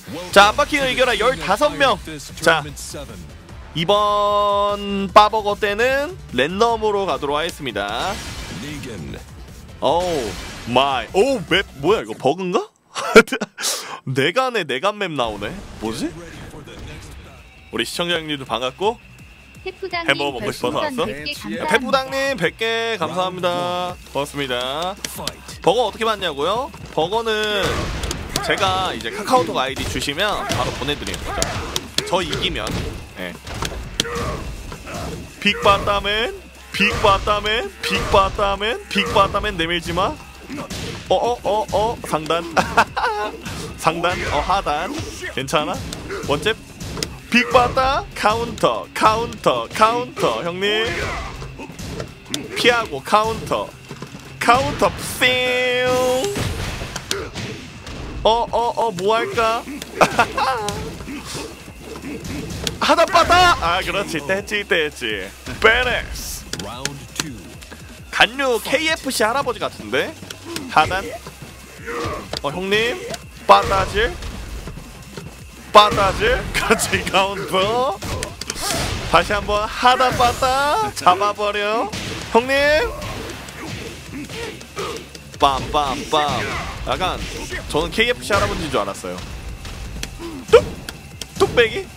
자, 압박킹을 이겨라 15명. 자, 이번 빠버거 때는 랜덤으로 가도록 하겠습니다. 오우 마이. 오우 맵 뭐야 이거 버그인가? 내간에 내간 맵 나오네. 뭐지? 우리 시청자 형님도 반갑고 햄버거 먹고 싶어서 왔어? 페푸당님 100개 감사합니다. 고맙습니다. 버거 어떻게 받냐고요? 버거는 제가 이제 카카오톡 아이디 주시면 바로 보내드려요. 저 이기면. 네. 빅바따맨 빅바따맨 빅바따맨 빅바따맨 내밀지마. 상단. 상단 하단 괜찮아? 원잽 빅바따 카운터 카운터 카운터 형님 피하고 카운터 카운터 핑. 뭐할까? 하다빠다. 아 그렇지 떼지 베네스 간류 KFC 할아버지 같은데. 하단 형님 빠따질 같이 카운터. 다시 한번 하다빠다 잡아버려 형님. 빰빰빰. 약간 저는 KFC 할아버지인 줄 알았어요. 뚝배기.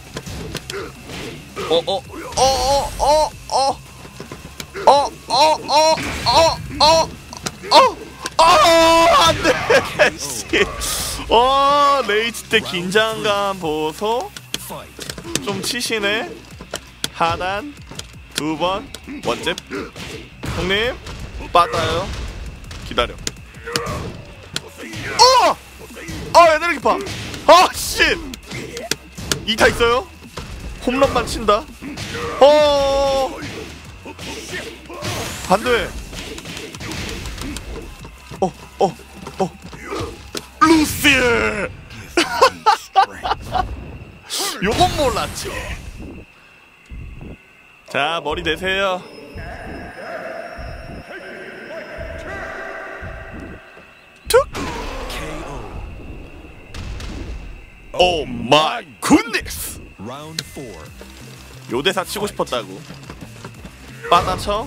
안돼. 씨. 레이지 때 긴장감 보소. 좀 치시네. 하단 2번 원잽 형님 빠따요. 기다려. 에너지 파. 씨. 2타 있어요? 홈런만 친다. 안돼. 루시. 요건 몰랐지. 자 머리 내세요. 툭. 오 마이 굿니스. 요 대사 치고 싶었다고. 빠따쳐.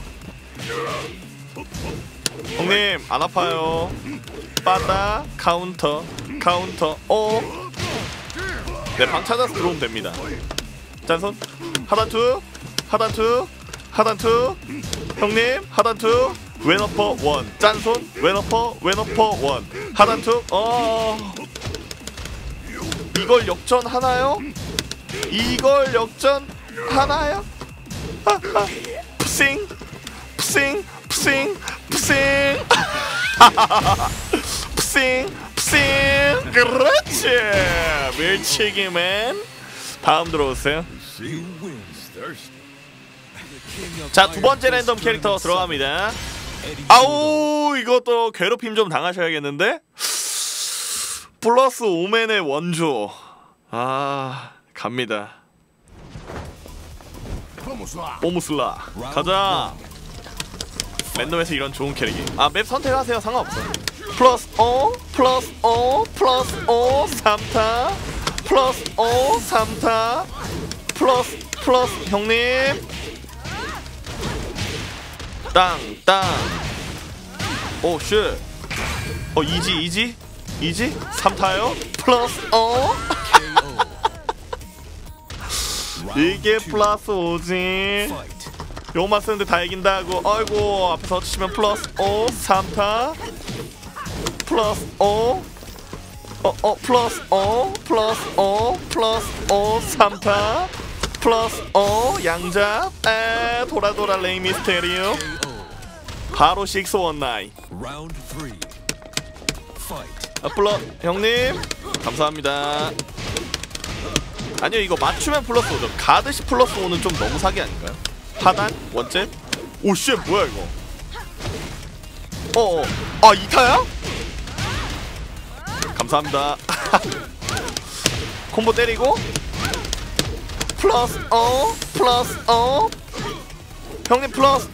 형님 안 아파요. 빠따 카운터 카운터. 네, 방 찾아서 들어오면 됩니다. 짠손 하단 투 하단 투 하단 투 형님 하단 투 왼어퍼 원 짠손 왼어퍼 원 하단 투. 이걸 역전 하나요? 이걸 역전 하나요? 푸싱 푸싱 푸싱 푸싱 푸싱 푸싱. 그렇지 밀치기맨. 다음 들어오세요. 자 두번째 랜덤 캐릭터 들어갑니다. 아우 이것도 괴롭힘 좀 당하셔야겠는데. 플러스 오맨의 원조. 갑니다. 오무슬라 가자. 랜덤에서 이런 좋은 캐릭이. 맵 선택하세요. 상관없어. 플러스 3타 플러스 3타 플러스 형님 땅땅. 쉣. 이지 3타요. 플러스 이게 플러스 5지. 요만 쓰는데 다 이긴다고. 아이고 앞에서 치면 플러스 3타 플러스 플러스 3타 플러스 양잡. 돌아 레이 미스테리오. 바로 619. 형님 감사합니다. 아니요 이거 맞추면 플러스 5죠. 가드시 플러스 5는 좀 너무 사기 아닌가요? 하단 원째. 오쉣 뭐야 이거. 2타야? 감사합니다. 콤보 때리고 플러스 형님 플러스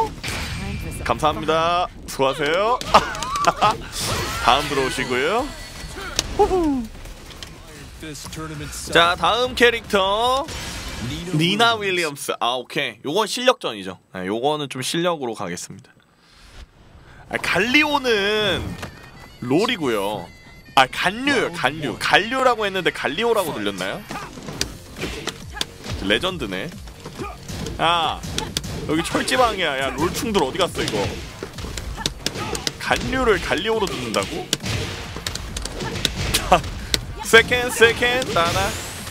감사합니다. 수고하세요. 다음 들어오시고요. 후후. 자, 다음 캐릭터 니나 윌리엄스. 아, 오케이. 요건 실력전이죠. 네, 요거는 좀 실력으로 가겠습니다. 갈리오는 롤이고요. 아, 갈류라고 했는데 갈리오라고 들렸나요? 레전드네. 야, 여기 철지방이야. 야, 롤충들 어디 갔어 이거? 갈류를 갈리오로 듣는다고? 세컨 나나.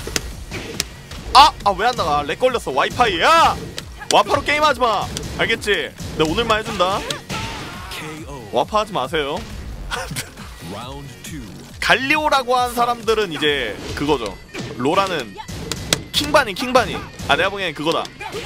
왜 안 나가? 렉 걸렸어. 와이파이. 야, 와파로 게임하지 마. 알겠지? 내가 오늘만 해준다. 와파하지 마세요. 갈리오라고 한 사람들은 이제 그거죠. 롤하는 킹바니. 아, 내가 보기엔 그거다.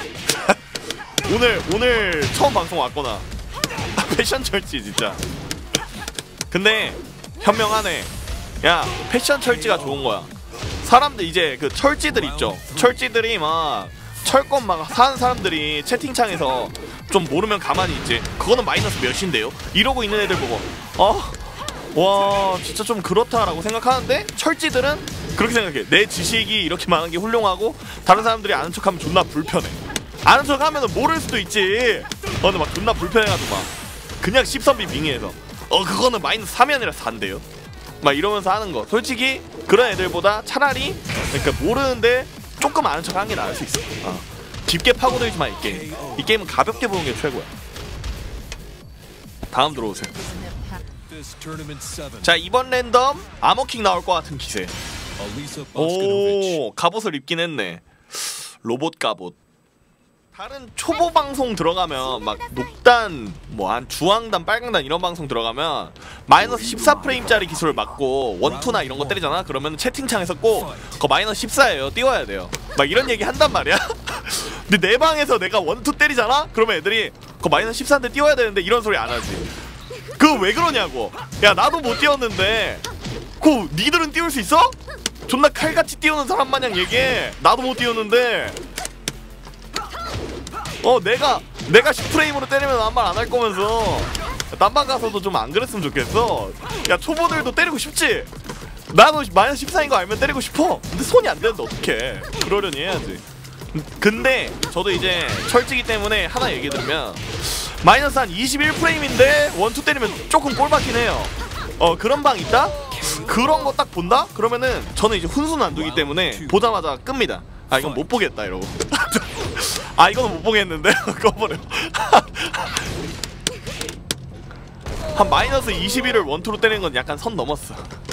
오늘 처음 방송 왔거나. 패션 철지 진짜. 근데 현명하네. 야, 패션 철지가 좋은 거야. 사람들 이제 그 철지들 있죠. 철지들이 막 철권 막 사는 사람들이 채팅창에서 좀 모르면 가만히 있지. 그거는 마이너스 몇인데요? 이러고 있는 애들 보고 와 진짜 좀 그렇다라고 생각하는데, 철지들은 그렇게 생각해. 내 지식이 이렇게 많은 게 훌륭하고 다른 사람들이 아는 척하면 존나 불편해. 아는 척하면은 모를 수도 있지. 근데 막 존나 불편해가지고 막 그냥 씹선비 빙의해서 그거는 마이너스 3이 아니라 4인데요? 막 이러면서 하는 거. 솔직히 그런 애들보다 차라리 그러니까 모르는데 조금 아는 척 하는 게 나을 수 있어. 깊게 파고들지 마. 이 게임은 가볍게 보는 게 최고야. 다음 들어오세요. 자, 이번 랜덤 아머킹 나올 것 같은 기세. 오, 갑옷을 입긴 했네. 로봇 갑옷. 다른 초보 방송 들어가면 막 녹단 뭐 한 주황단 빨강단 이런 방송 들어가면 마이너스 14프레임짜리 기술을 맞고 원투나 이런 거 때리잖아. 그러면 채팅창에서 꼭 그거 마이너스 14예요. 띄워야 돼요. 막 이런 얘기 한단 말이야. 근데 내 방에서 내가 원투 때리잖아. 그러면 애들이 그거 마이너스 14인데 띄워야 되는데 이런 소리 안 하지. 그거 왜 그러냐고. 야, 나도 못 띄웠는데 그거 니들은 띄울 수 있어? 존나 칼같이 띄우는 사람 마냥 얘기해. 나도 못 띄웠는데 내가 10프레임으로 때리면 아무 말 안 할 거면서 딴방 가서도 좀 안 그랬으면 좋겠어. 야, 초보들도 때리고 싶지? 나도 마이너스 14인 거 알면 때리고 싶어. 근데 손이 안 되는데 어떡해. 그러려니 해야지. 근데 저도 이제 철지기 때문에 하나 얘기 들으면 마이너스 한 21프레임인데 원투 때리면 조금 꼴받긴 해요. 그런 방 있다? 그런 거 딱 본다? 그러면은 저는 이제 훈수는 안 두기 때문에 보자마자 끕니다. 이건 못 보겠다 이러고. 이거는 못 보겠는데. 꺼버려. 한 마이너스 21을 원투로 때리는 건 약간 선 넘었어.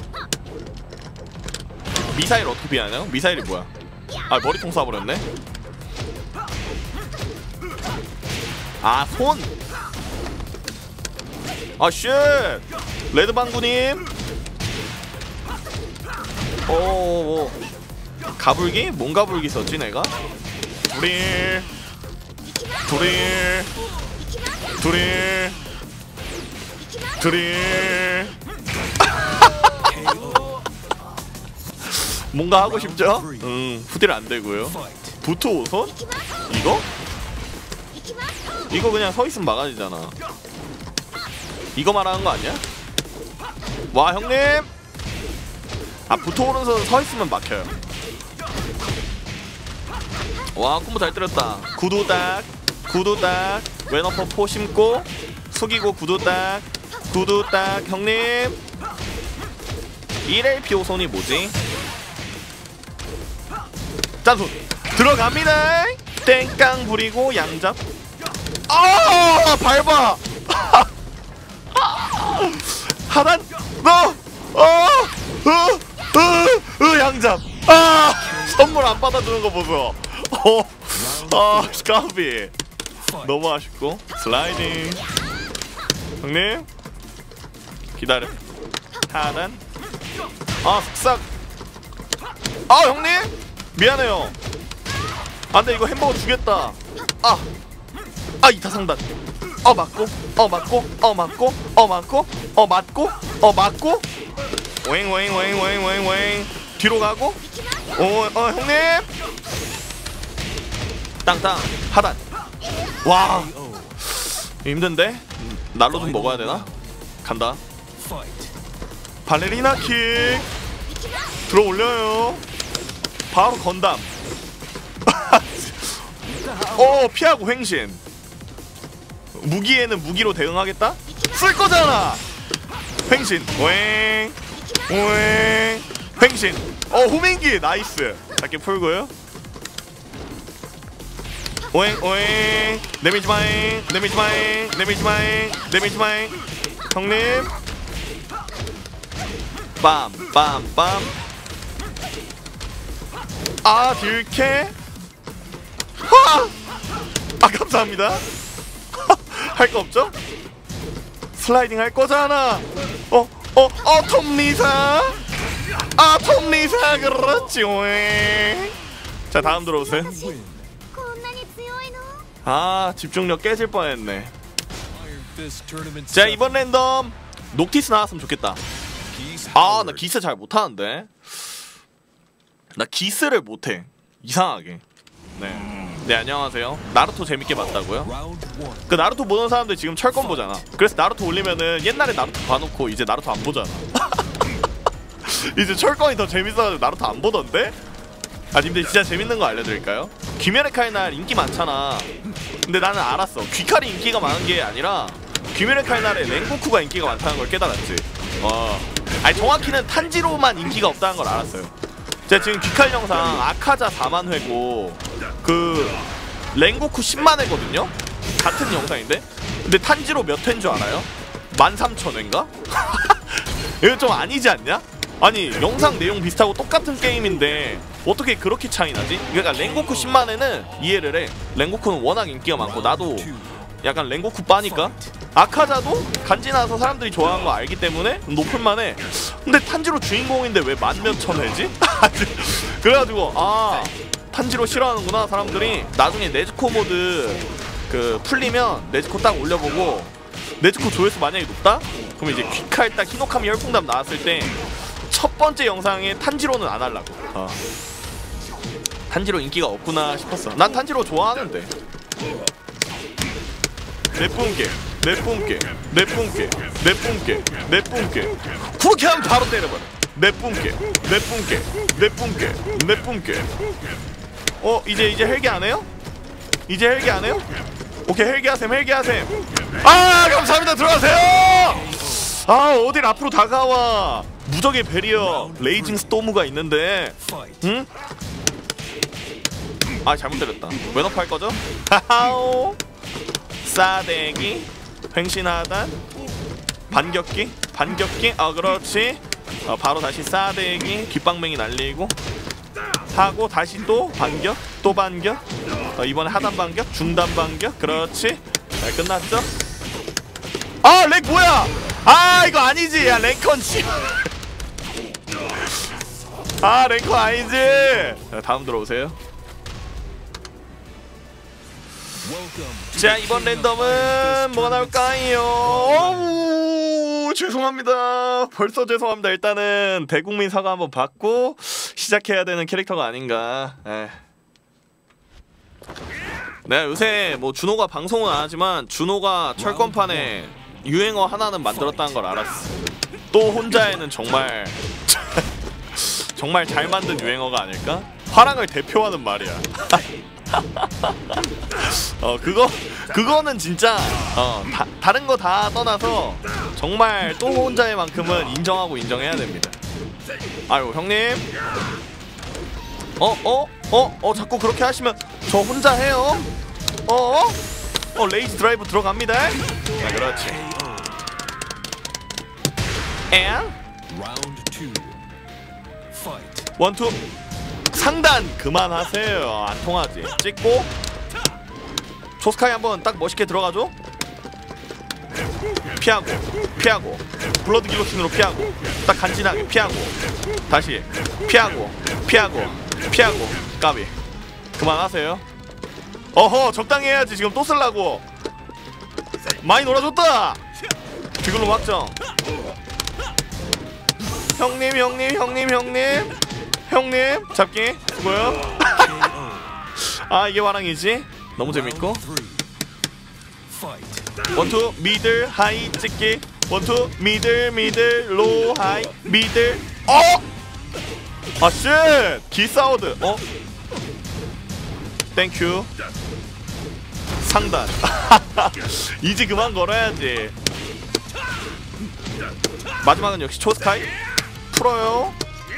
미사일 어떻게 피하냐? 미사일이 뭐야? 머리통 쏴버렸네. 손! 쉣! 레드방구님! 가불기? 뭔 가불기 썼지 내가? 드릴 뭔가 하고 싶죠? 후딜 안 되고요. 부트 오손? 이거 그냥 서 있으면 막아지잖아. 이거 말하는 거 아니야? 와, 형님! 부트 오른손 서 있으면 막혀요. 와, 콤보 잘 때렸다. 구두딱 왼어퍼 포 심고 숙이고 구두딱 형님. 1LP 오손이 뭐지? 짠손 들어갑니다. 땡깡 부리고 양잡. 밟아. 하단 양잡. 선물 안 받아주는 거 보소. 스카비 너무 아쉽고. 슬라이딩. 형님 기다려. 하단. 쓱싹. 형님 미안해요. 안돼, 이거 햄버거 주겠다. 이타상단. 맞고 웽 뒤로 가고. 형님 땅땅 하단. 와, 힘든데? 날로 좀 먹어야 되나? 간다. 발레리나 킥. 들어올려요. 바로 건담. 피하고 횡신. 무기에는 무기로 대응하겠다? 쓸 거잖아. 횡신. 오잉 오잉 횡신. 호민기 나이스. 작게 풀고요. 오잉 오잉 데미지 마잉 데미지 마잉 데미지 마잉 데미지 마잉. 형님 빰빰빰. 딜캐. 감사합니다. 할 거 없죠? 슬라이딩 할 거잖아. 톰리사. 톰리사 그렇지. 오잉. 자 다음 들어오세요. 집중력 깨질 뻔했네. 자 이번 랜덤 녹티스 나왔으면 좋겠다. 나 기스 잘 못하는데. 나 기스를 못해. 이상하게. 네 안녕하세요. 나루토 재밌게 봤다고요? 그 나루토 보는 사람들 지금 철권 보잖아. 그래서 나루토 올리면은 옛날에 나루토 봐놓고 이제 나루토 안 보잖아. 이제 철권이 더 재밌어가지고 나루토 안 보던데? 님들 진짜 재밌는 거 알려드릴까요? 귀멸의 칼날 인기 많잖아. 근데 나는 알았어. 귀칼이 인기가 많은 게 아니라 귀멸의 칼날에 랭고쿠가 인기가 많다는 걸 깨달았지. 정확히는 탄지로만 인기가 없다는 걸 알았어요. 제가 지금 귀칼 영상 아카자 4만 회고 그 랭고쿠 10만 회거든요? 같은 영상인데? 근데 탄지로 몇 회인 줄 알아요? 13,000회인가? 이거 좀 아니지 않냐? 아니 영상 내용 비슷하고 똑같은 게임인데 어떻게 그렇게 차이 나지? 그러니까 랭고쿠 10만 회는 이해를 해. 랭고쿠는 워낙 인기가 많고 나도 약간 랭고쿠 빠니까. 아카자도 간지나서 사람들이 좋아하는 거 알기 때문에 높을만해. 근데 탄지로 주인공인데 왜 만몇천 회지? 그래가지고 탄지로 싫어하는구나 사람들이. 나중에 네즈코 모드 그 풀리면 네즈코 딱 올려보고 네즈코 조회수 만약에 높다? 그럼 이제 귀칼 딱 히노카미 열풍담 나왔을 때 첫 번째 영상에 탄지로는 안 하려고. 탄지로 인기가 없구나 싶었어. 난 탄지로 좋아하는데. 내뿜게 내뿜게 내뿜게 내뿜게 내뿜게. 그렇게 하면 바로 때려버려. 내뿜게 내뿜게 내뿜게 내뿜게. 이제 헬기 안 해요? 이제 헬기 안 해요? 오케이 헬기 하셈 헬기 하셈. 감사합니다. 들어가세요. 어딜 앞으로 다가와. 무적의 베리어 레이징 스토무가 있는데 응? 잘못 때렸다. 왼업 할 거죠? 하하오. 싸대기 횡신하단 반격기 반격기. 그렇지. 바로 다시 싸대기 귓방맹이 날리고 하고 다시 또 반격 또 반격. 이번에 하단 반격 중단 반격. 그렇지. 잘 끝났죠? 렉 뭐야? 이거 아니지. 랭컨치. 랭컨 아니지. 자 다음 들어오세요. 자 이번 랜덤은 뭐가 나올까요? 죄송합니다. 벌써 죄송합니다. 일단은 대국민 사과 한번 받고 시작해야 되는 캐릭터가 아닌가. 내가 요새 뭐 준호가 방송은 안 하지만 준호가 철권판에 유행어 하나는 만들었다는 걸 알았어. 또 혼자에는 정말 정말 잘 만든 유행어가 아닐까? 화랑을 대표하는 말이야. 그거는 진짜 다른 거 다 떠나서 정말 또 혼자의 만큼은 인정하고 인정해야 됩니다. 아유 형님. 자꾸 그렇게 하시면 저 혼자 해요. 레이지 드라이브 들어갑니다. 그렇지. 원투 상단 그만하세요. 안 통하지. 찍고 조스카이 한번 딱 멋있게 들어가죠. 피하고 피하고 블러드 기로신으로 피하고 딱 간지나게 피하고 다시 피하고 피하고 피하고. 까비. 그만하세요. 적당히 해야지. 지금 또 쓸라고. 많이 놀아줬다. 지금로 확정. 형님 형님 형님 형님 형님 잡기 수고요. 이게 화랑이지. 너무 재밌고. 원투 미들 하이 찍기. 원투 미들 미들 로 하이 미들. 아쉣 기사우드. 땡큐. 상단. 이제 그만 걸어야지. 마지막은 역시 초스카이 풀어요.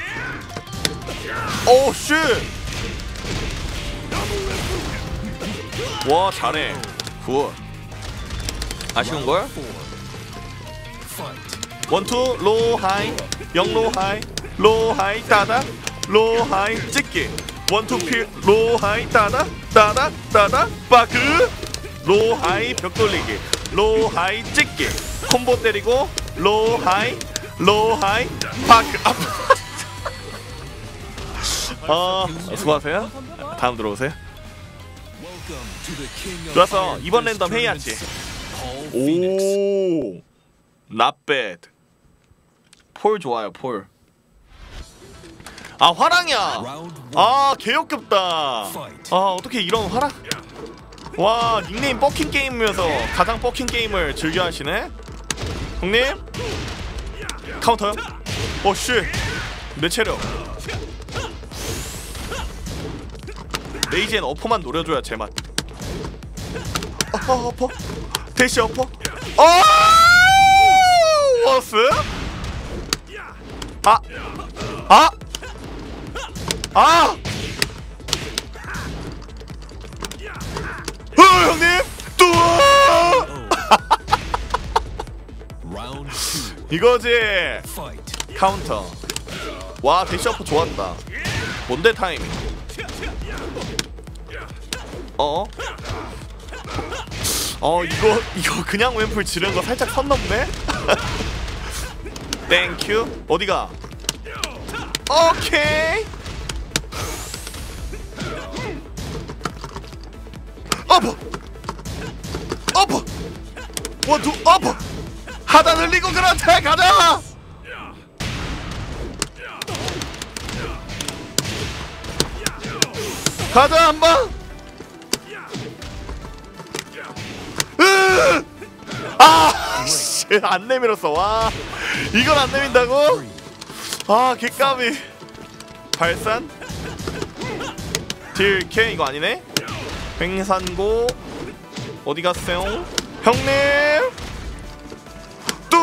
오 쉣. 와 잘해. 굿. 아쉬운걸? 원투 로우 하이 영로우 하이 로우 하이 따다 로우 하이 찍기 원투 필 로우 하이 따다 따다 따다 빠크 로우 하이 벽 돌리기 로우 하이 찍기 콤보 때리고 로우 하이 파크. 수고하세요. 다음 들어오세요. 좋았어. 이번 랜덤 회의하지. 오 not bad. 폴 좋아요. 폴. 아 화랑이야. 아 개역겹다. 아 어떻게 이런 화랑. 와 닉네임 뻑킹 게임이면서 가장 뻑킹 게임을 즐겨하시네. 형님 카운터요? 오쉣 내 체력. 레이지엔 어퍼만 노려줘야 제맛. 어퍼 대시 어퍼. 워스. 형님 또 이거지. 카운터. 와 대시 어퍼 좋았다. 뭔데 타이밍. 이거 그냥 앰플 지르는 거 살짝 선 넘네. 땡큐. 어디가? 오케이. 어퍼 원투 어퍼 하단 흘리고 그렇지. 가자. 가자 한번. 안 내밀었어. 와 이걸 안 내민다고? 아 개까비. 발산 딜캐 이거 아니네. 횡산고 어디 갔어요? 형님 또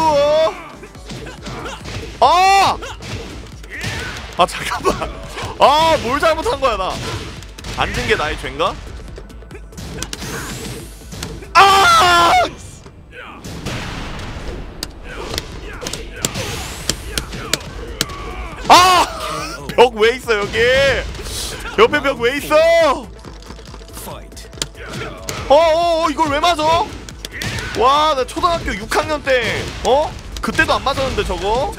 잠깐만. 뭘 잘못한 거야 나. 앉은 게 나의 죄인가? 벽 왜 있어 여기? 옆에 벽 왜 있어? 이걸 왜 맞아? 와 나 초등학교 6학년 때 그때도 안 맞았는데 저거.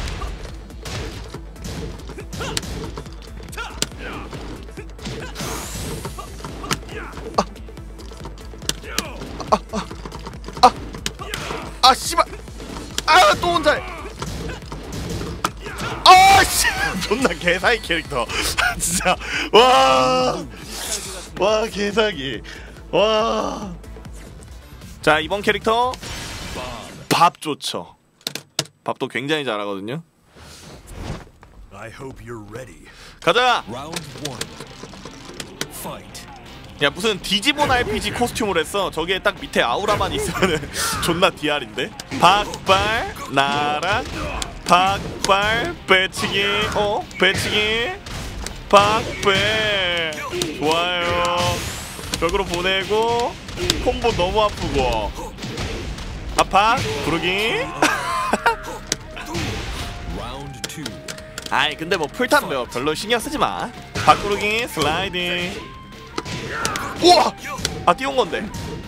씨발. 또 혼자 해. 씨 존나 개사기 캐릭터. 진짜 와 개사기. 와. 자 이번 캐릭터 밥 좋죠. 밥도 굉장히 잘하거든요. 가자. 야 무슨 디지몬 RPG 코스튬을 했어. 저기에 딱 밑에 아우라만 있으면은 존나 DR인데. 박발 나락 박발 배치기 배치기 박배. 좋아요. 벽으로 보내고 콤보 너무 아프고 아파 부르기. 아이 근데 뭐 풀탄 뭐 별로 신경 쓰지 마. 바꾸르기 슬라이딩. 우와! 띄운 건데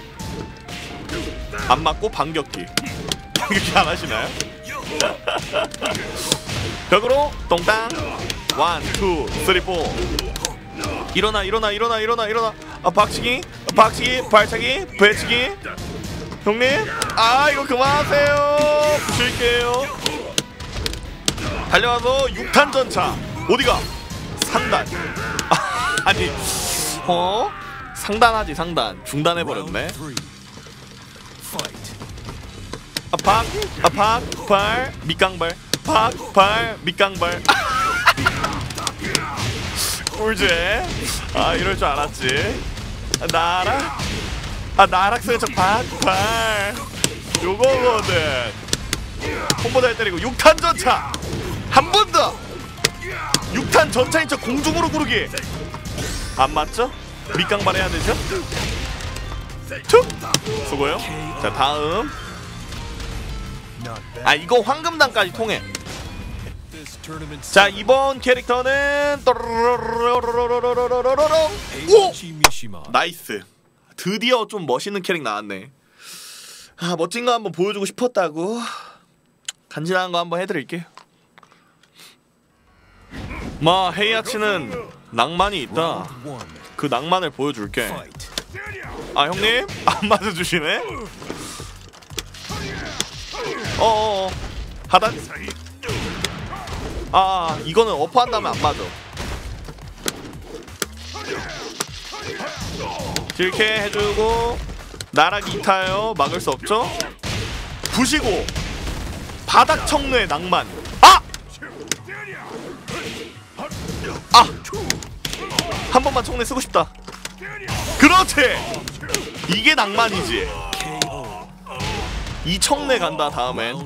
안 맞고 반격기. 반격기 안 하시나요? 벽으로 똥땅 1, 2, 3, 4. 일어나. 박치기 발차기 배치기. 형님 이거 그만하세요. 부실게요. 달려와서 6탄 전차. 어디가? 상단. 아니 상단하지. 상단 중단해버렸네. 박 밑강발 박 밑강발. 꿀잼. 아 이럴 줄 알았지. 나락. 나락 슬쩍 박발. 요거거든. 콤보 잘 때리고 6탄 전차. 한 번 더. 6탄 전차인 척 공중으로 구르기. 안 맞죠? 밑강발 해야 되죠? 툭! 수고요. 자 다음. 이거 황금단까지 통해. 자 이번 캐릭터는 오! 나이스. 드디어 좀 멋있는 캐릭 나왔네. 멋진 거 한번 보여주고 싶었다고. 간지나는 거 한번 해드릴게요. 헤이아치는 낭만이 있다. 그 낭만을 보여줄게. 형님? 안 맞아주시네? 하단? 이거는 어퍼한 다음에 안 맞아. 이렇게 해주고 나락 2타요. 막을 수 없죠? 부시고 바닥 청루의 낭만. 한 번만 청내 쓰고 싶다. 그렇지. 이게 낭만이지. 이 청내 간다. 다음엔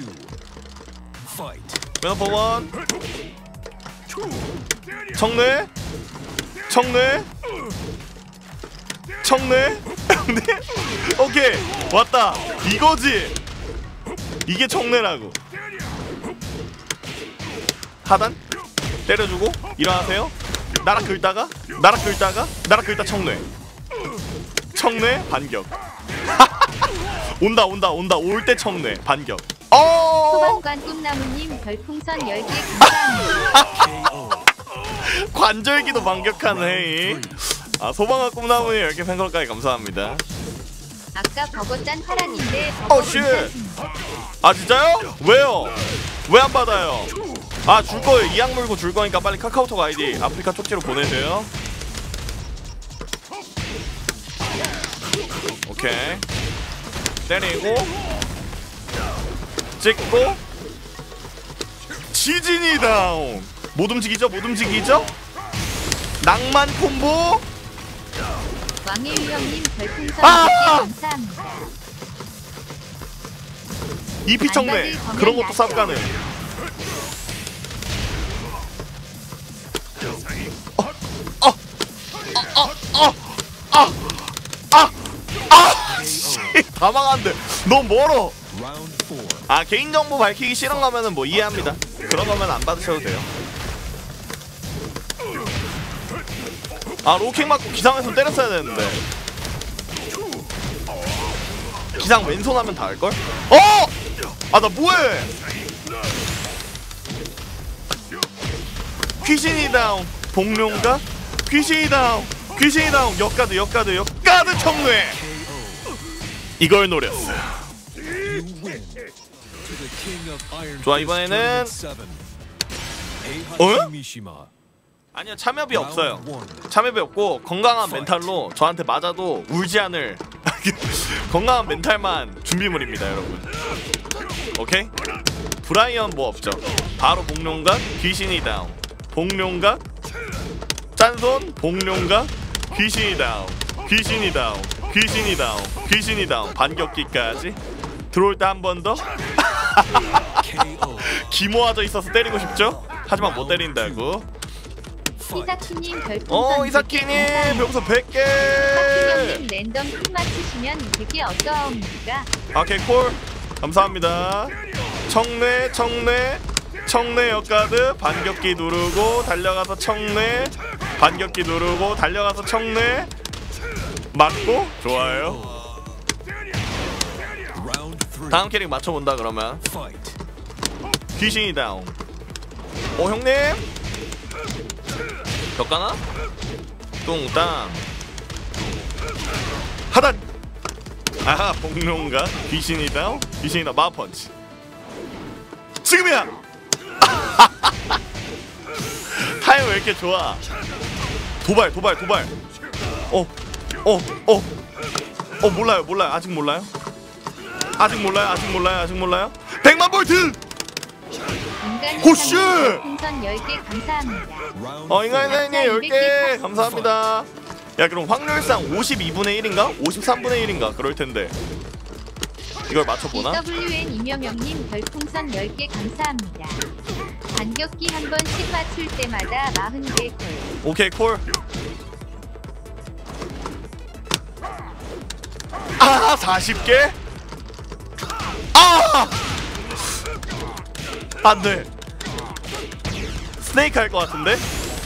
넘버 1 청내 청내 청내. 오케이 왔다. 이거지. 이게 청내라고. 하단 때려주고 일어나세요. 나락 긁다가 나락 긁다 청뇌 반격. 온다 올 때 청뇌 반격. 소방관 꿈나무님 별풍선 10개 감사합니다. 관절기도 반격하는 헤이. 소방관 꿈나무님 10개 팬클럽까지 감사합니다. 아까 버거짠 파란인데 쉣. 진짜요? 왜요? 왜 안 받아요? 줄 거예요. 이악 물고 줄 거니까 빨리 카카오톡 아이디 아프리카 쪽지로 보내세요. 오케이. 때리고 찍고 지진이 다운. 못 움직이죠? 낭만 콤보. 왕의 유형님 별풍선 10개 감사합니다. EP 청내 그런 것도 쌉 가능. 다 망한데. 너무 멀어. 개인정보 밝히기 싫은 거면은 이해합니다. 그런 거면 안 받으셔도 돼요. 로킹 맞고 기상에서 때렸어야 되는데. 기상 왼손 하면 다 할걸? 나 뭐해? 귀신이 다운. 복룡가? 귀신이 다운. 역가드 청뇌. 이걸 노렸어. 좋아 이번에는 아니요 참여비 없어요. 참여비 없고 건강한 멘탈로 저한테 맞아도 울지 않을 건강한 멘탈만 준비물입니다 여러분. 오케이? 브라이언 없죠. 바로 복룡각 귀신이 다운. 복룡각 짠손 복룡각 귀신이 다운. 귀신이 다운. 반격기까지. 들어올 때 한 번 더. 기모아져 있어서 때리고 싶죠? 하지만 못 때린다고. 이사키님 별풍선 이사키님 별풍선 100개. 하키형님 랜덤 핀 맞추시면 되게 어떠합니까? 오케이 콜 감사합니다. 청뇌 역가드 반격기 누르고 달려가서 청뇌 반격기 누르고 달려가서 청뇌 맞고. 좋아요. 다음 캐릭 맞춰본다 그러면. 귀신이 다운. 형님 벽가나? 뚱땅 하단. 복룡가 귀신이 다운. 마펀치. 지금이야. 타임 왜 이렇게 좋아? 도발. 몰라요. 아직 몰라요. 100만 볼트. 인간 호슈! 풍선 10개 감사합니다. 인간사님 10개 감사합니다. 야 그럼 확률상 52분의 1인가? 53분의 1인가? 그럴텐데 이걸 맞춰보나? BWN 이명영님 별풍선 10개 감사합니다. 반격기 한 번씩 맞출 때마다 40개 콜. 오케이 콜. 아 40개? 아! 안돼. 스네이크 할 것 같은데?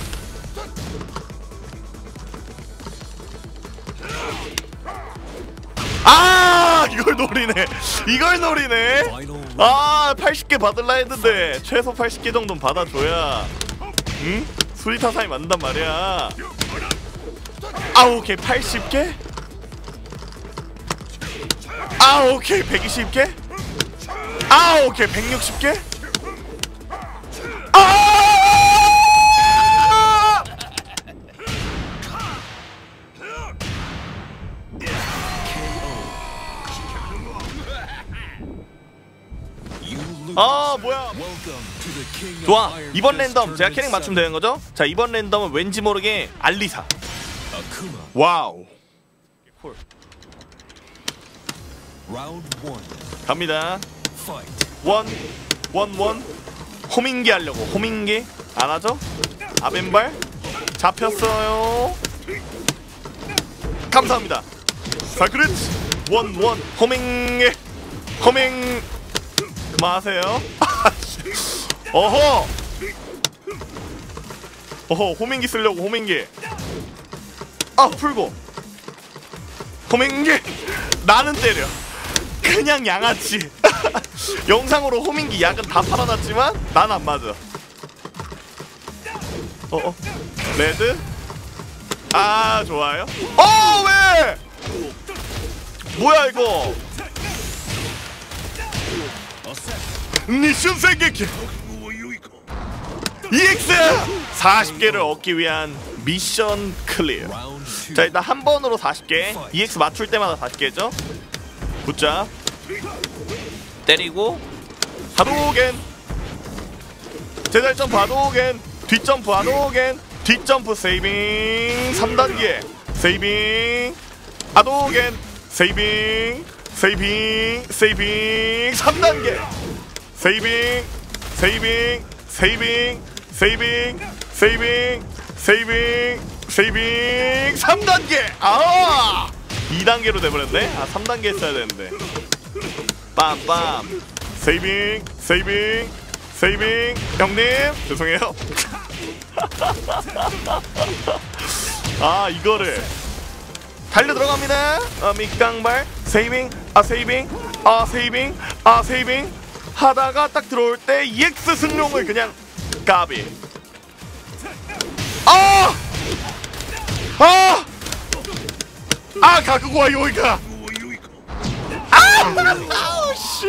아 이걸 노리네. 이걸 노리네. 아 80개 받을라 했는데 최소 80개 정도는 받아줘야 응? 수리타산이 맞는단 말이야. 아 오케이 80개? 아 오케이 120개? 아 오케이 160개? 아! 아 뭐야. 좋아 이번 랜덤 제가 캐릭 맞추면 되는 거죠? 자 이번 랜덤은 왠지 모르게 알리사. 와우 갑니다. 원 호밍기 하려고. 호밍기 안하죠? 아벤발 잡혔어요. 감사합니다. 자 그렇지. 원 호밍기 호밍 그만하세요. 어허 호밍기 쓰려고. 호밍기 아 풀고 호밍기 나는 때려 그냥 양아치. 영상으로 호밍기 약은 다 팔아놨지만 난 안 맞아. 레드 아 좋아요. 왜 뭐야 이거. 미션 생각해. EX 40개를 얻기 위한 미션 클리어. 자 일단 한 번으로 40개. EX 맞출 때마다 40개죠. 붙자 때리고 하도겐 제자리 점프 하도겐 뒷점프 하도겐 뒷점프 세이빙 3단계 세이빙 하도겐 세이빙 3단계 세이빙 3단계. 아 2단계로 돼버렸네. 아 3단계 했어야 되는데. 빰빰 세이빙 형님 죄송해요. 아 이거를 달려 들어갑니다. 밑강발 세이빙 하다가 딱 들어올 때 EX 승용을 그냥 까비. 가그고 와 요이가. 씨.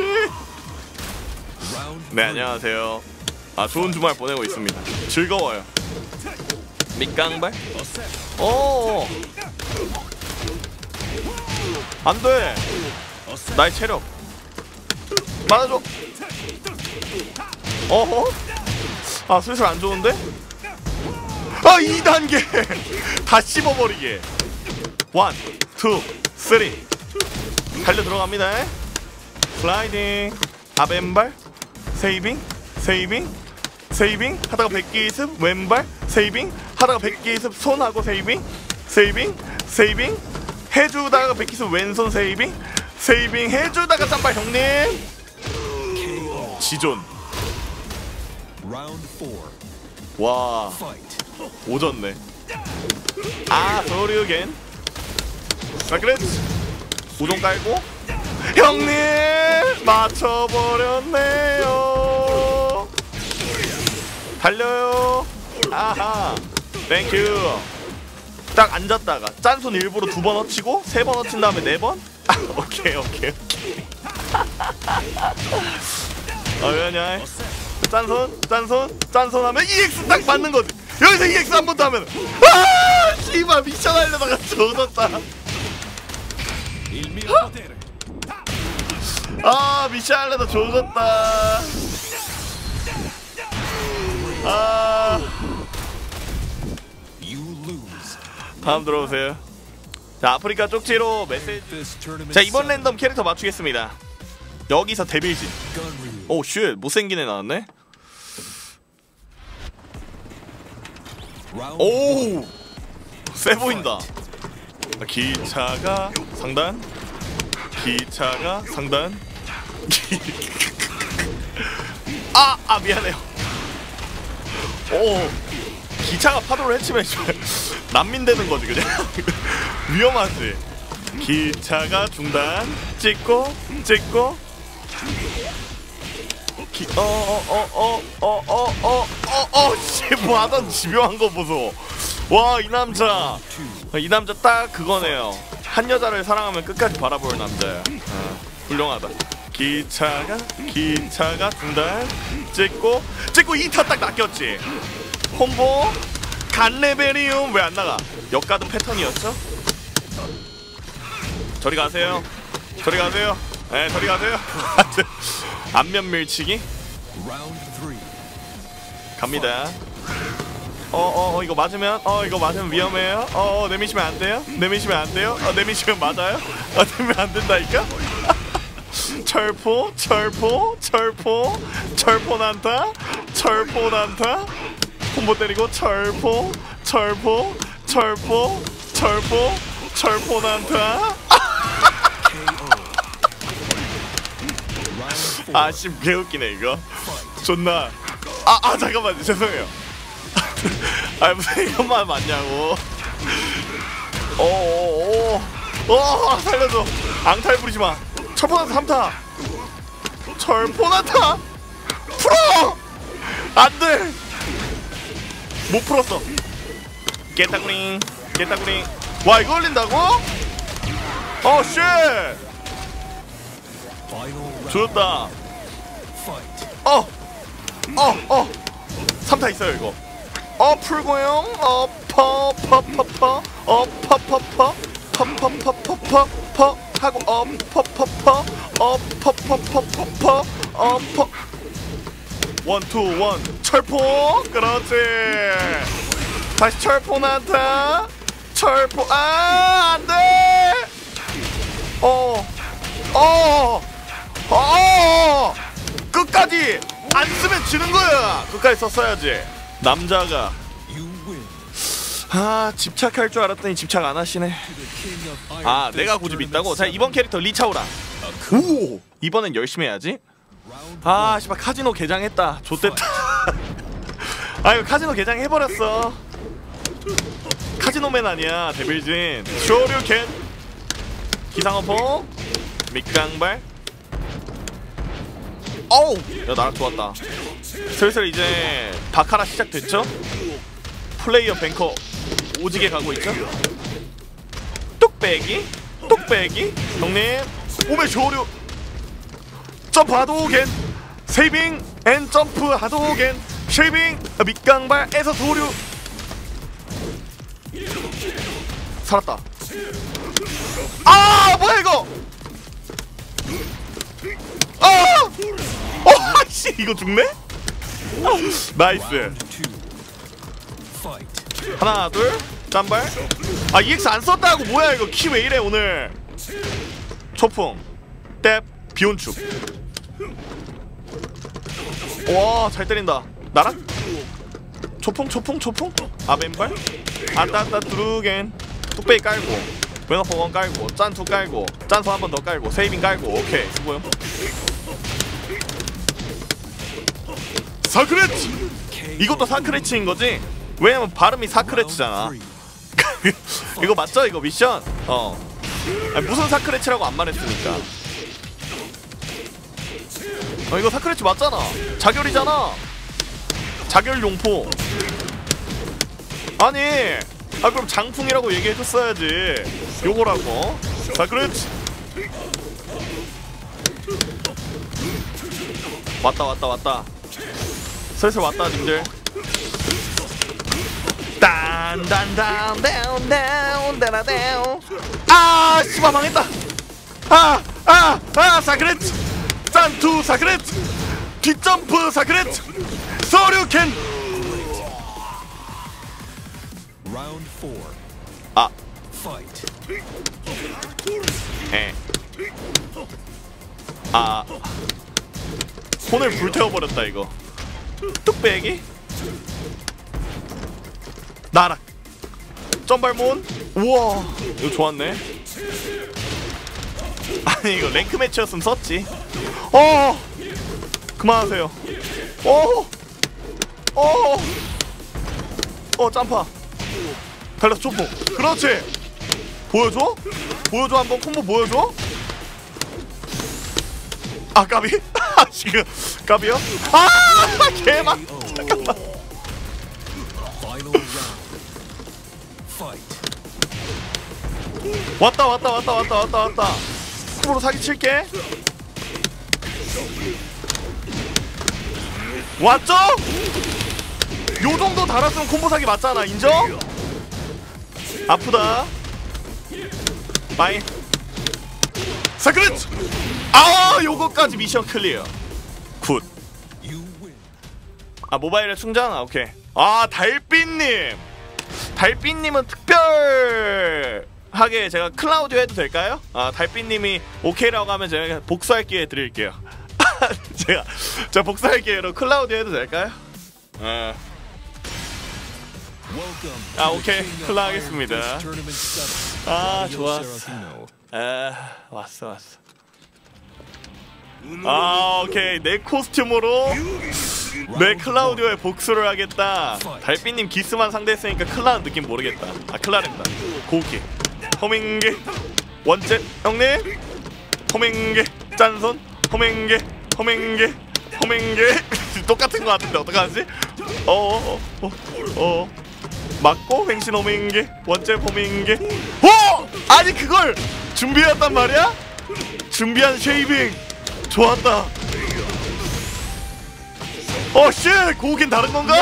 네 안녕하세요. 좋은 주말 보내고 있습니다. 즐거워요. 밑강발. 안돼. 나의 체력 맞아줘. 슬슬 안 좋은데? 2단계 다 씹어버리게. 1, 2, 3 달려 들어갑니다. 슬라이딩 아벤발 세이빙 하다가 100개 이습 왼발 세이빙 하다가 100개 이습 손하고 세이빙 해주다가 100개 이습 왼손 세이빙 해주다가 짬발 형님 지존. 와 오졌네. 소류겐 자 그렇지. 우동 깔고 형님 맞춰버렸네요. 달려요. 아하 땡큐. 딱 앉았다가 짠손 일부러 2번 얻치고 3번 얻친 다음에 4번. 오케이 왜냐 짠손 하면 EX 딱 맞는 거지. 여기서 EX 한 번 더 하면 씨발 미션 하려다가 젖었다. 미션 하려다 젖었다. 아. 다음 들어오세요. 자, 아프리카 쪽지로 메시지. 자, 이번 랜덤 캐릭터 맞추겠습니다. 여기서 데빌진. 오 쉣, 못생긴 애 나왔네. 오, 세 보인다. 기차가 상단, 기차가 상단. 아 미안해요. 오, 기차가 파도를 헤치면 난민 되는 거지 그냥. 위험하지. 기차가 중단, 찍고 씨, 뭐 하던 집요한 거 보소. 와, 이 남자 딱 그거네요. 한 여자를 사랑하면 끝까지 바라볼 남자야. 훌륭하다. 기차가 중단, 찍고 2타 딱 낚였지. 콤보 간레베리움. 왜 안 나가? 역가든 패턴이었죠? 저리 가세요. 네, 저리 가세요. 안면 밀치기 갑니다. 이거 맞으면 위험해요. 내미시면 안 돼요. 내미시면 맞아요. 내미면 안 된다니까. 철포 난타. 콤보 때리고 철포 난타. 씨, 개웃기네 이거. 존나. 잠깐만요, 죄송해요. 무슨 이것만 맞냐고. 살려줘. 앙탈 부리지마. 철포난타 3타. 철포난타 풀어. 안돼. 못 풀었어. 깨따구링. 와, 이거 걸린다고? 쉣. 좋았다. 3타 있어요 이거. 풀고요. 하고 원, 투, 원. 철포. 그렇지. 다시 철포 난타. 안돼. 끝까지 안 쓰면 지는 거야. 끝까지 썼어야지. 남자가 집착할 줄 알았더니 집착 안 하시네. 내가 고집 있다고? 자, 이번 캐릭터 리차오라. 오, 이번엔 열심히 해야지. 씨발, 카지노 개장했다. 좆됐다. 이거 카지노 개장 해버렸어. 카지노맨 아니야 데빌진. 쇼류켄 기상어포 밑강발. 야, 나락 좋았다. 슬슬 이제 바카라 시작됐죠? 플레이어 뱅커 오지게 가고 있죠? 뚝배기 형님. 오메 쇼류 점프 하도겐 세이빙 앤 점프 하도겐 쉐이빙 밑강발에서 도류. 살았다. 뭐야 이거. 씨, 이거 죽네? 나이스. 하나 둘 짠발. EX 안 썼다고. 뭐야 이거. 키 왜 이래 오늘. 초풍 뎁 비온축. 와, 잘 때린다. 나락 초풍 아벤발 안따따 두루겐. 뚝배기 깔고 웨너포건 깔고 짠투 깔고 짠수 한 번 더 깔고 세이빙 깔고. 오케이, 수고요. 사크레치. 이것도 사크레치인 거지? 왜냐면 발음이 사크레치잖아. 이거 맞죠? 이거 미션? 무슨 사크레치라고 안 말했으니까. 이거 사크레치 맞잖아. 자결이잖아. 자결 용포. 아니, 그럼 장풍이라고 얘기해줬어야지. 요거라고. 사크레치. 왔다. 슬슬 왔다 님들. 씨발 망했다. 사크레츠 짠투 사크레츠 뒷점프 사크레츠 서류캔 아. 아. 손을 불태워버렸다 이거. 뚝배기? 나락. 점발몬? 우와 이거 좋았네. 아니 이거 랭크 매치였으면 썼지. 그만하세요. 짬파. 달려서 초포. 그렇지. 보여줘? 보여줘 한번 콤보 보여줘? 아 까비? 지금 까비요? 개만. 잠깐만. 왔다. 콤보로 사기칠게. 왔죠? 요정도 달았으면 콤보 사기 맞잖아. 인정? 아프다. 마이 사크릿! 요거까지 미션 클리어. 굿. 모바일에 충전? 오케이. 달빛님은 특별하게 제가 클라우디오 해도 될까요? 달빛님이 오케이라고 하면 제가 복수할 기회 드릴게요. 제가 복수할 기회로 클라우디오 해도 될까요? 오케이. 클라 하겠습니다. 좋았어. 왔어. 오케이. 내 코스튬으로 내 클라우디오에 복수를 하겠다. 달빛님 기스만 상대했으니까 클라는 느낌 모르겠다. 클라랜다. 고우키 호밍게 원잽 형님. 호밍게 짠손. 호밍게 똑같은 거 같은데 어떡하지? 맞고 횡신 호밍게 원잽 호밍게. 아니 그걸 준비했단 말이야? 준비한 쉐이빙 좋았다. 쉣! 고우긴 다른 건가?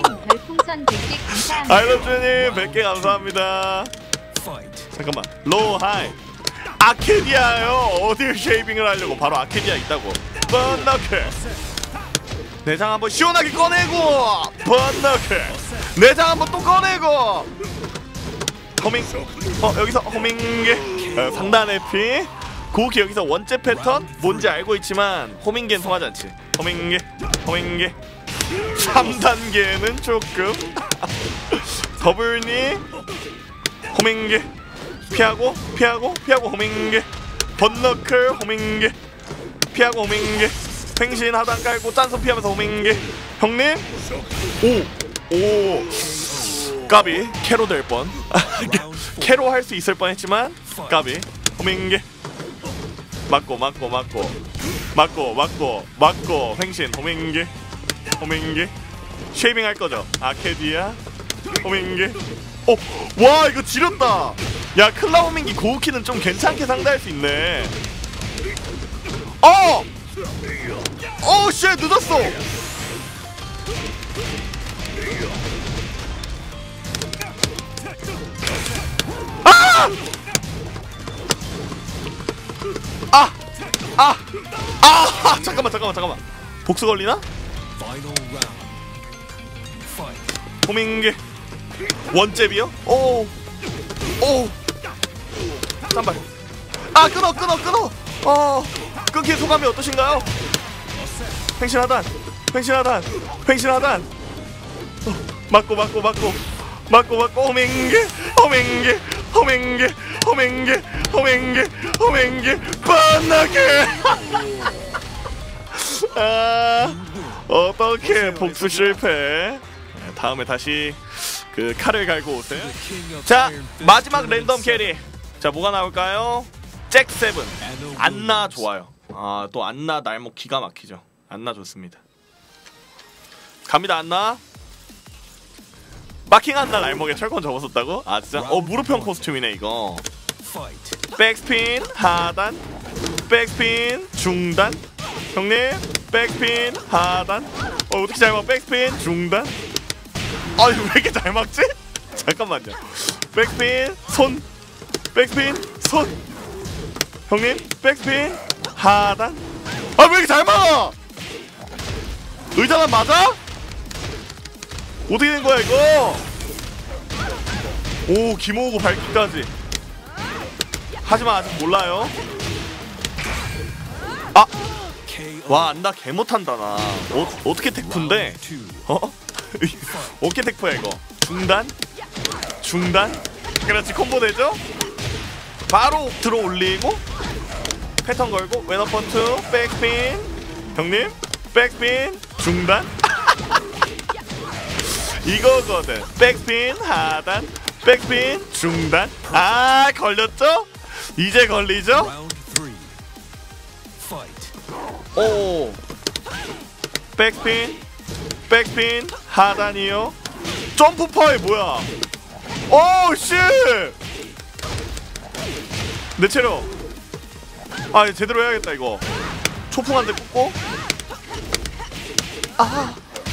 아이러브님 100개 감사합니다. 잠깐만. 로우 하이 아케디아요. 어딜 쉐이빙을 하려고. 바로 아케디아 있다고. 번너클 내장 한번 시원하게 꺼내고. 번너클 내장 한번 또 꺼내고. 호밍 여기서 호밍게 상단 에피. 고우키 여기서 원잽 패턴 뭔지 알고 있지만 호밍게는 통하지 않지. 호밍게 3단계는 조금 더블니 호밍게 피하고 호밍게 번너클 호밍게 피하고 호밍게 횡신 하단 깔고 짠손 피하면서 호밍게. 형님 오 까비. 캐로 될 뻔. 캐로 할 수 있을 뻔했지만 까비. 호밍게 맞고 횡신 호밍게 쉐이빙 할 거죠. 아케디아 호밍게. 와 이거 지렸다. 야 클라 호밍기 고우키는 좀 괜찮게 상대할 수 있네. 쉣 늦었어. 잠깐만. 복수 걸리나? 호밍게 원잽이요? 쌈발. 끊어. 끊기의 소감이 어떠신가요? 횡신 하단. 맞고 호밍게 뻔나게. 어떻게 복수 실패. 다음에 다시 그 칼을 갈고 오세요. 자 마지막 랜덤 캐리. 자 뭐가 나올까요? 잭7 안나 좋아요. 또 안나 날목 기가 막히죠. 안나 좋습니다. 갑니다. 안나 마킹 안나 날목에 철권 접었었다고? 진짜? 무릎형 코스튬이네 이거. 백스핀 하단 백스핀 중단. 형님 백스핀 하단. 어떻게 잘 막 백스핀 중단. 왜 이렇게 잘 막지? 잠깐만요. 백스핀 손 형님 백스핀 하단. 왜 이렇게 잘 막아? 의자단 맞아? 어떻게 된 거야 이거? 오 기모으고 발기까지. 하지만 아직 몰라요. 아! 와 안다 개 못한다 나. 어떻게 테크인데? 어? 어떻게 테크야 이거? 중단? 중단? 그렇지 콤보 되죠? 바로 들어 올리고 패턴 걸고 왼어퍼트 백스핀. 형님 백스핀 중단. 이거거든. 백스핀 하단 백스핀 중단. 아 걸렸죠? 이제 걸리죠? 오 백스핀 백스핀 하단이요. 점프 파이 뭐야? 오 씨! 내 체력. 아 제대로 해야겠다 이거. 초풍 한 대 꽂고. 아.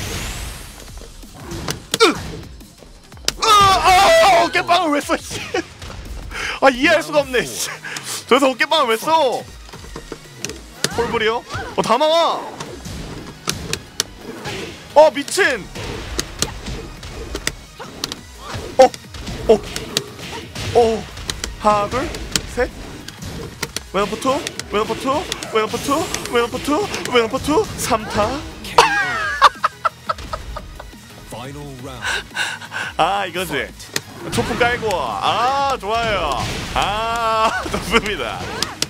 어깨빵을 왜 써? 씨. 아 이해할 수가 없네. 씨. 저기서 어깨빵을 왜 써? 홀불이요? 다 나와. 미친. 하나 둘 셋. 왼어퍼트 왼어퍼트 왼어퍼트 왼어퍼트 왼어퍼트 3타. 아 이거지. 초풍 깔고. 아 좋아요. 아 좋습니다.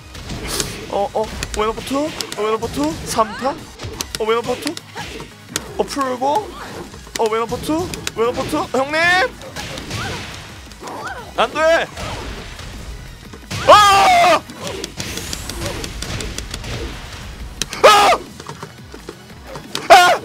왼어퍼트 왼어퍼트 3타. 왼어퍼트 풀고. 왼어퍼트 왼어퍼트 형님 안돼. 아! 아! 아!